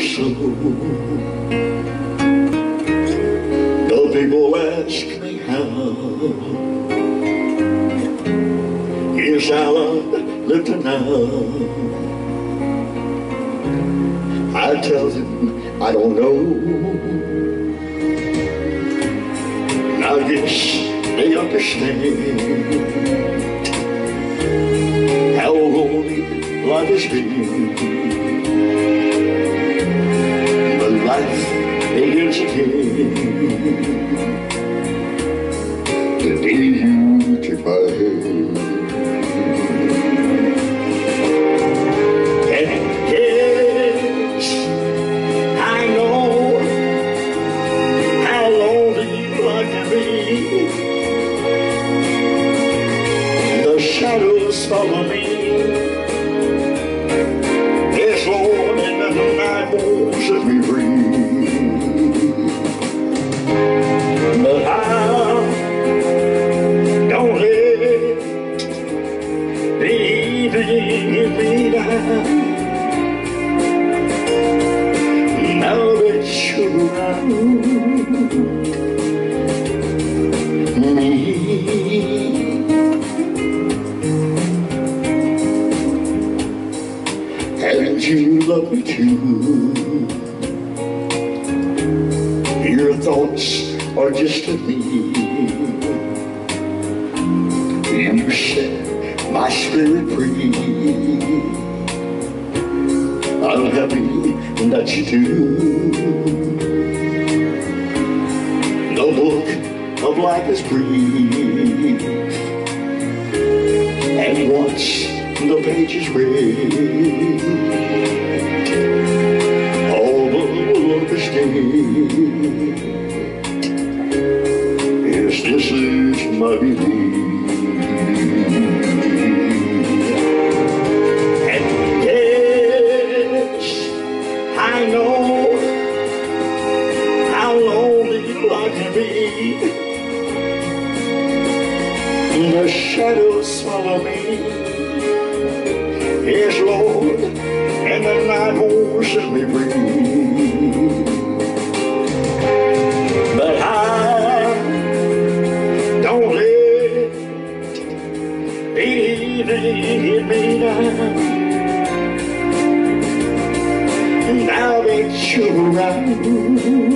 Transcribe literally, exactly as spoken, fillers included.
so. The people ask me how is Alan living now? I tell them I don't know. I guess they understand how lonely life has been. But life begins again the day you took my hand. And yes, I know how lonely life can be. The shadows follow me. Yes, Lord, and the night won't set me free. But I don't let the evening get me down. Now that you're around me, and you love me too. Your thoughts are just of me. You set my spirit free. I'm happy that you do. The book of life is brief, and once the page is read, all the world is dead. Yes, this is my belief. And yes, I know how lonely life can be. The shadows follow me. Yes, Lord, and the night won't set me free. But I don't let the evening get me down. Now that you're around